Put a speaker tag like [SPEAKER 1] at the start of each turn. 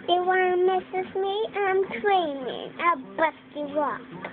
[SPEAKER 1] They want to mess with me, I'm training. I'll bust you up.